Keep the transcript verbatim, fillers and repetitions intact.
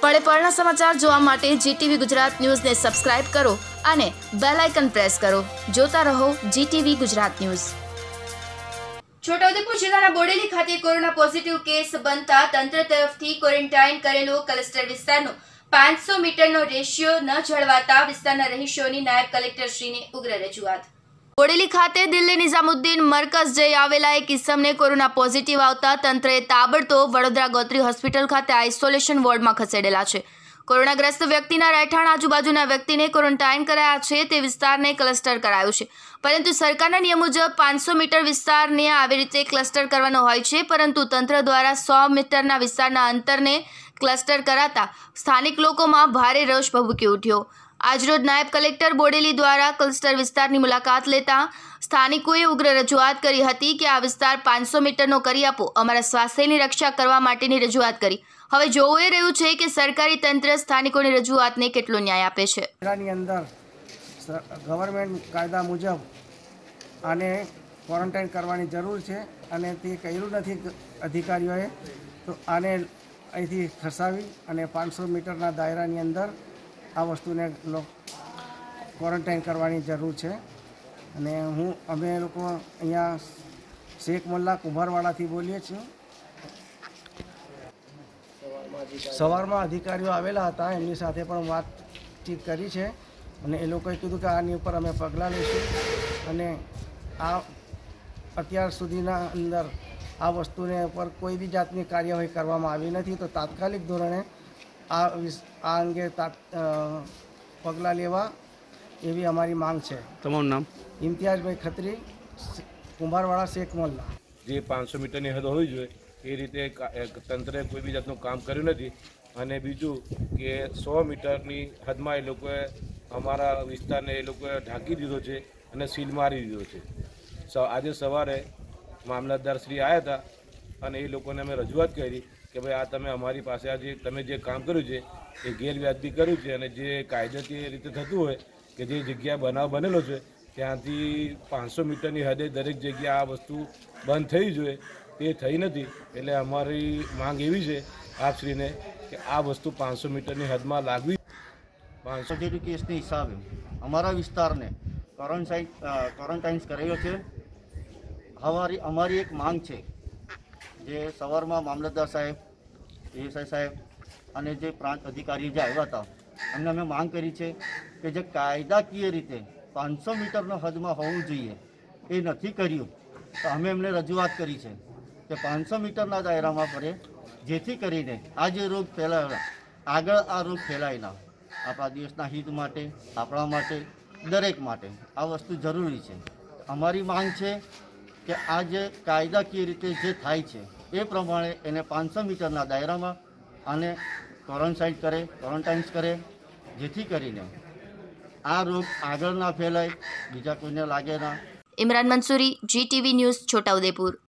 પળે પળના સમાચાર જોવા માટે જીટીવી ગુજરાત ન્યૂઝને સબસ્ક્રાઇબ કરો અને બેલ આઇકન પ્રેસ કરો. જોતા રહો જીટીવી ગુજરાત ન્યૂઝ. છોટાઉદેપુર જિલ્લાના બોડેલી ખાતે કોરોના પોઝિટિવ કેસ બનતા તંત્ર તરફથી ક્વોરન્ટાઇન કરેલો ક્લસ્ટર વિસ્તારનો પાંચસો મીટરનો રેશિયો ન જળવાતા વિસ્તારના રહીશોની નાયબ કલેક્ટરશ્રીને ઉગ્ર રજૂઆત. બોડેલી ખાતે દિલ્હી નિઝામુદ્દીન મરકઝ જઈ આવેલા એક ઇસમને કોરોના પોઝિટિવ આવતા તંત્રએ તાબડતોબ વડોદરા ગોત્રી હોસ્પિટલ ખાતે આઇસોલેશન વોર્ડમાં ખસેડેલા છે. કોરોનાગ્રસ્ત વ્યક્તિના રહેઠાણ આજુબાજુના વ્યક્તિને ક્વોરન્ટાઇન કરાયા છે. તે વિસ્તારને ક્લસ્ટર કરાયું છે, પરંતુ સરકારના નિયમ મુજબ પાંચસો મીટર વિસ્તારને આવી રીતે ક્લસ્ટર કરવાનો હોય છે, પરંતુ તંત્ર દ્વારા સો મીટરના વિસ્તારના અંતરને ક્લસ્ટર કરાતા સ્થાનિક લોકોમાં ભારે રોષ ભભૂકી ઉઠ્યો. આજરોજ નાયબ કલેક્ટર બોડેલી દ્વારા ક્લસ્ટર વિસ્તારની મુલાકાત લેતા સ્થાનિકોએ ઉગ્ર રજૂઆત કરી હતી કે આ વિસ્તાર પાંચસો મીટરનો કરી આપો. અમારા સ્વાસ્થ્યની રક્ષા કરવા માટેની રજૂઆત કરી. હવે જોવું એ રહ્યું છે કે સરકારી તંત્ર સ્થાનિકોની રજૂઆતને કેટલો ન્યાય આપે છે. ની અંદર ગવર્મેન્ટ કાયદા મુજબ આને ક્વોરન્ટાઇન કરવાની જરૂર છે અને તે કર્યું નથી અધિકારીઓએ, તો આને અહીંથી ખસાવી અને પાંચસો મીટરના દાયરાની અંદર આ વસ્તુને ક્વોરન્ટાઇન કરવાની જરૂર છે. અને હું અમે લોકો અહીંયા શેખ મોલ્લા કુંભારવાડાથી બોલીએ છીએ. સવારમાં અધિકારીઓ આવેલા હતા, એમની સાથે પણ વાતચીત કરી છે અને એ લોકોએ કીધું કે આની ઉપર અમે પગલાં લઈશું અને આ અત્યાર સુધીના અંદર આ વસ્તુને ઉપર કોઈ બી જાતની કાર્યવાહી કરવામાં આવી નથી, તો તાત્કાલિક ધોરણે આ આ અંગે પગલાં લેવા એવી અમારી માંગ છે. તમારું નામ? ઇમ્તિયાઝભાઈ ખત્રી, કુંભારવાડા, શેખ મોલ્લા. જે પાંચસો મીટરની હદ હોવી જોઈએ એ રીતે તંત્રે કોઈ બી જાતનું કામ કર્યું નથી. અને બીજું કે સો મીટરની હદમાં એ લોકોએ અમારા વિસ્તારને એ લોકોએ ઢાંકી દીધો છે અને સીલ મારી દીધો છે. આજે સવારે મામલતદાર શ્રી આવ્યા હતા અને એ લોકોને અમે રજૂઆત કરી કે ભાઈ આ તમે અમારી પાસે આ જે તમે જે કામ કર્યું છે એ ગેરવ્યાજબી કર્યું છે અને જે કાયદાકીય રીતે થતું હોય કે જે જગ્યા બનાવ બનેલો છે ત્યાંથી પાંચસો મીટરની હદે દરેક જગ્યા આ વસ્તુ બંધ થઈ જોઈએ, તે થઈ નથી. એટલે અમારી માંગ એવી છે આપશ્રીને કે આ વસ્તુ પાંચસો મીટરની હદમાં લાગવી. પાંચસો કેસની હિસાબે અમારા વિસ્તારને ક્વોરન્ટાઇન ક્વોરન્ટાઇન્સ કરેલો છે. અમારી અમારી એક માંગ છે, જે સવારમાં મામલતદાર સાહેબ, એએસઆઈ સાહેબ અને જે પ્રાંત અધિકારી જે આવ્યા હતા એમને અમે માંગ કરી છે કે જે કાયદાકીય રીતે પાંચસો મીટરનો હદમાં હોવું જોઈએ એ નથી કર્યું, તો અમે એમને રજૂઆત કરી છે કે પાંચસો મીટરના દાયરામાં પડે, જેથી કરીને આ જે રોગ ફેલાય આગળ આ રોગ ફેલાય ના. આપણા દેશના હિત માટે, આપણા માટે, દરેક માટે આ વસ્તુ જરૂરી છે. અમારી માંગ છે કે આ જે કાયદાકીય રીતે જે થાય છે એ પ્રમાણે એને પાંચસો મીટરના દાયરામાં આને ક્વોરન્ટાઇન કરે ક્વોરન્ટાઇન્સ કરે જેથી કરીને આ રોગ આગળ ના ફેલાય, બીજા કોઈને લાગે ના. Imran Mansuri, GTV news, Chhota Udepur.